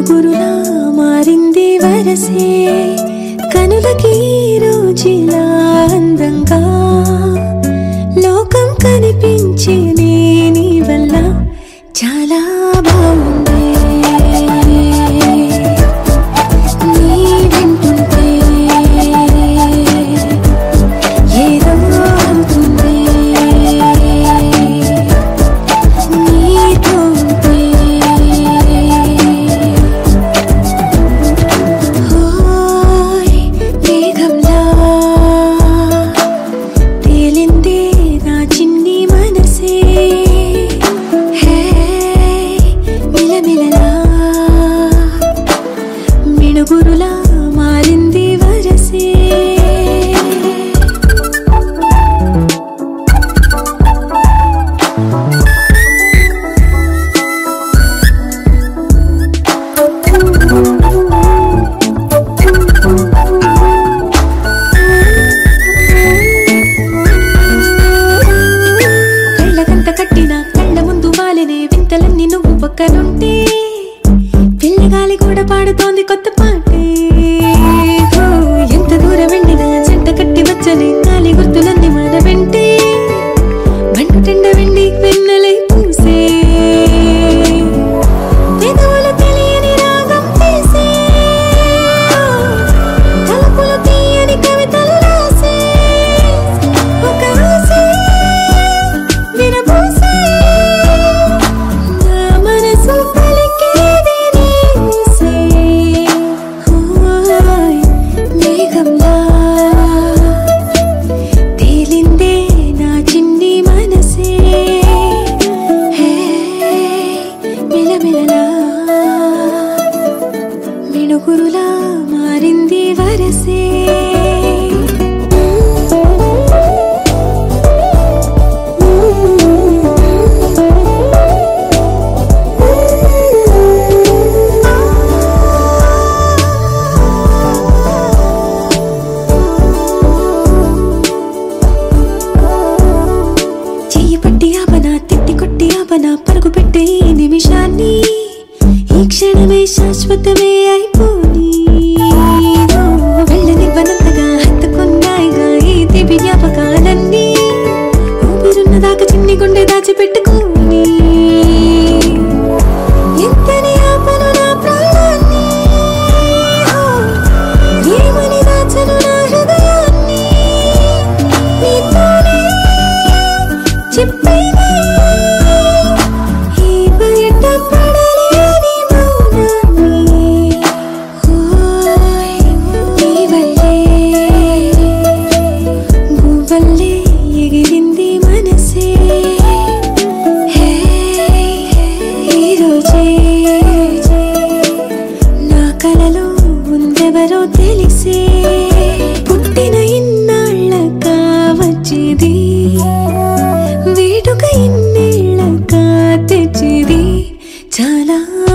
మిణుగురులా మారింది వరసే కనులకి రోజులా అందంగా లోకం కనిపించే నీ వల్ల చాలా బాగుంది మిణుగురులా మారింది వరసే కళ్ళకంత కట్టిన కళ్ళ ముందు వాలినే వింతలన్నీ నువ్వు పక్కనుంటే పిల్లగాలి కూడా పాడుతోంది కొత్త పాటే ఎంత దూరం వెళ్ళినా జంట కట్టి వచ్చని గాలి గుర్తులన్నీ మన వెంటే మండుటెండ వెండి వెన్నెలై పూసే పెదవులు తెలియని రాగం తీసే తలుపులు తీయని కవితలు రాసే ఒక ఆసే వినబూసే నా మనసు పలికేది నీసే మేఘంలా తేలిందే నా చిన్ని మనసే మిలమిలలా మిణుగురులా మారింది వరసే తిట్టి కొట్టి ఆపనా పరుగు పెట్టే ఈ నిమిషాన్ని ఈ క్షణమే శాశ్వతమే అయిపోని వెళ్ళనివ్వనంతగా హత్తుకున్నాయిగా ఈ దివి జ్ఞాపకాలన్నీ ఊపిరున్నదాకా చిన్ని గుండె దాచిపెట్టుకోని ఎంతని ఆపను నా ప్రాణాన్ని ఏమని దాచను నా హృదయాన్ని నీతోనే చెప్పే ఎగిరింది మనసే ఈరోజే నా కలలో ఉందెవరో తెలిసే పుట్టిన ఇన్నాళ్ళకా వచ్చేది వేడుక ఇన్నేళ్ళకా తెచ్చేది చాలా